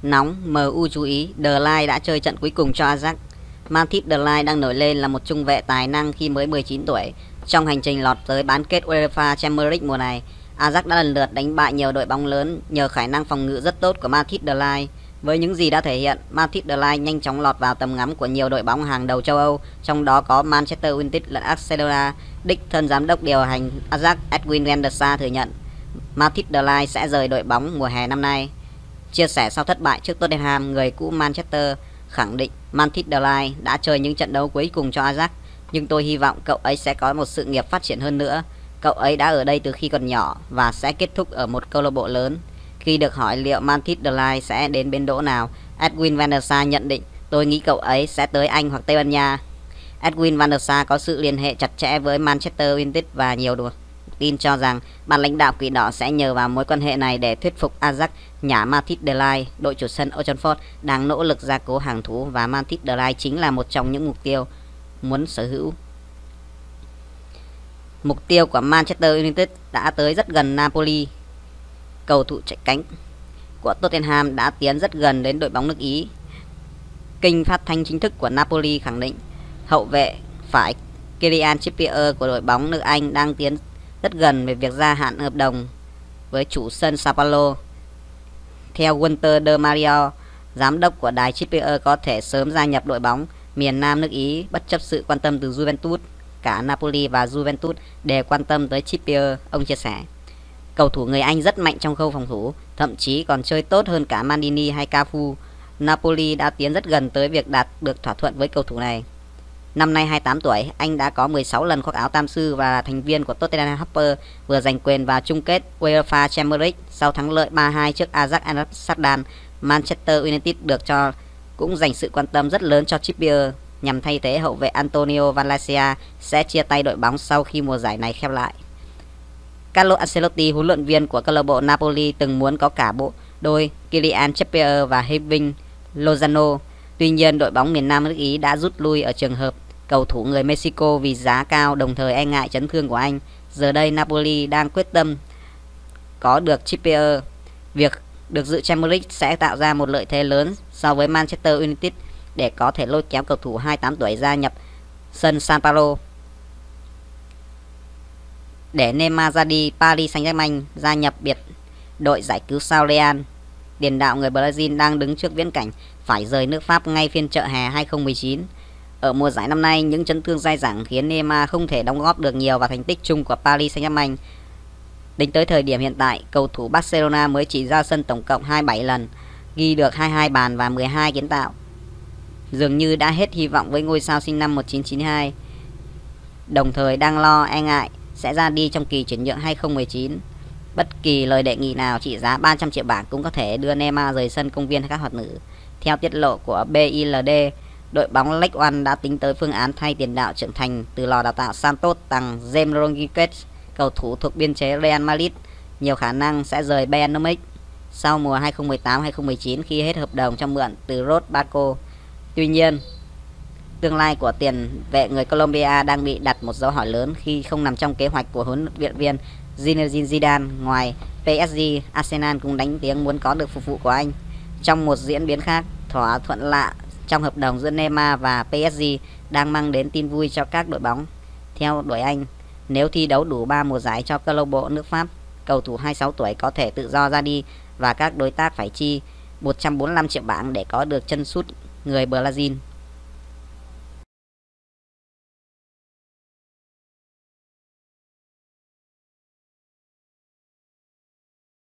Nóng, MU chú ý, De Ligt đã chơi trận cuối cùng cho Ajax. Matthijs De Ligt đang nổi lên là một trung vệ tài năng khi mới 19 tuổi. Trong hành trình lọt tới bán kết UEFA Champions League mùa này, Ajax đã lần lượt đánh bại nhiều đội bóng lớn nhờ khả năng phòng ngự rất tốt của Matthijs De Ligt. Với những gì đã thể hiện, Matthijs De Ligt nhanh chóng lọt vào tầm ngắm của nhiều đội bóng hàng đầu châu Âu, trong đó có Manchester United lẫn Barcelona. Đích thân giám đốc điều hành Ajax Edwin van der Sar thừa nhận Matthijs De Ligt sẽ rời đội bóng mùa hè năm nay. Chia sẻ sau thất bại trước Tottenham, người cũ Manchester khẳng định Matthijs De Ligt đã chơi những trận đấu cuối cùng cho Ajax, nhưng tôi hy vọng cậu ấy sẽ có một sự nghiệp phát triển hơn nữa. Cậu ấy đã ở đây từ khi còn nhỏ và sẽ kết thúc ở một câu lạc bộ lớn. Khi được hỏi liệu Matthijs De Ligt sẽ đến bến đỗ nào, Edwin van der Sar nhận định, tôi nghĩ cậu ấy sẽ tới Anh hoặc Tây Ban Nha. Edwin van der Sar có sự liên hệ chặt chẽ với Manchester United và nhiều tin cho rằng ban lãnh đạo Quỷ Đỏ sẽ nhờ vào mối quan hệ này để thuyết phục Ajax nhả Matthijs De Ligt. Đội chủ sân Old Trafford đang nỗ lực gia cố hàng thủ và Matthijs De Ligt chính là một trong những mục tiêu muốn sở hữu. Mục tiêu của Manchester United đã tới rất gần Napoli. Cầu thủ chạy cánh của Tottenham đã tiến rất gần đến đội bóng nước Ý. Kênh phát thanh chính thức của Napoli khẳng định hậu vệ phải Kieran Trippier của đội bóng nước Anh đang tiến rất gần về việc gia hạn hợp đồng với chủ sân Sao Paulo. Theo Walter De Mario, giám đốc của đài, Trippier có thể sớm gia nhập đội bóng miền Nam nước Ý bất chấp sự quan tâm từ Juventus. Cả Napoli và Juventus đều quan tâm tới Trippier, ông chia sẻ. Cầu thủ người Anh rất mạnh trong khâu phòng thủ, thậm chí còn chơi tốt hơn cả Maldini hay Cafu. Napoli đã tiến rất gần tới việc đạt được thỏa thuận với cầu thủ này. Năm nay 28 tuổi, anh đã có 16 lần khoác áo tam sư và là thành viên của Tottenham Hotspur, vừa giành quyền vào chung kết UEFA Champions League sau thắng lợi 3-2 trước Ajax Amsterdam. Manchester United được cho cũng dành sự quan tâm rất lớn cho Trippier nhằm thay thế hậu vệ Antonio Valencia sẽ chia tay đội bóng sau khi mùa giải này khép lại. Carlo Ancelotti, huấn luyện viên của câu lạc bộ Napoli, từng muốn có cả bộ đôi Kylian Trippier và Hirving Lozano. Tuy nhiên, đội bóng miền Nam nước Ý đã rút lui ở trường hợp cầu thủ người Mexico vì giá cao, đồng thời e ngại chấn thương của anh. Giờ đây Napoli đang quyết tâm có được Trippier. Việc được dự Champions League sẽ tạo ra một lợi thế lớn so với Manchester United để có thể lôi kéo cầu thủ 28 tuổi gia nhập sân San Paolo. Để Neymar ra đi, Paris Saint-Germain gia nhập biệt đội giải cứu sao Real. Tiền đạo người Brazil đang đứng trước viễn cảnh phải rời nước Pháp ngay phiên chợ hè 2019. Ở mùa giải năm nay, những chấn thương dai dẳng khiến Neymar không thể đóng góp được nhiều vào thành tích chung của Paris Saint-Germain. Tính tới thời điểm hiện tại, cầu thủ Barcelona mới chỉ ra sân tổng cộng 27 lần, ghi được 22 bàn và 12 kiến tạo. Dường như đã hết hy vọng với ngôi sao sinh năm 1992, đồng thời đang e ngại sẽ ra đi trong kỳ chuyển nhượng 2019. Bất kỳ lời đề nghị nào trị giá 300 triệu bảng cũng có thể đưa Neymar rời sân công viên các hoạt nữ. Theo tiết lộ của BILD, đội bóng League One đã tính tới phương án thay tiền đạo trưởng thành từ lò đào tạo Santos bằng James Rodriguez, cầu thủ thuộc biên chế Real Madrid, nhiều khả năng sẽ rời Bayern Munich sau mùa 2018-2019 khi hết hợp đồng cho mượn từ Rod Barco. Tuy nhiên, tương lai của tiền vệ người Colombia đang bị đặt một dấu hỏi lớn khi không nằm trong kế hoạch của huấn luyện viên Zinedine Zidane. Ngoài PSG, Arsenal cũng đánh tiếng muốn có được phục vụ của anh. Trong một diễn biến khác, thỏa thuận lạ trong hợp đồng giữa Neymar và PSG đang mang đến tin vui cho các đội bóng. Theo đội Anh, nếu thi đấu đủ 3 mùa giải cho câu lạc bộ nước Pháp, cầu thủ 26 tuổi có thể tự do ra đi và các đối tác phải chi 145 triệu bảng để có được chân sút người Brazil.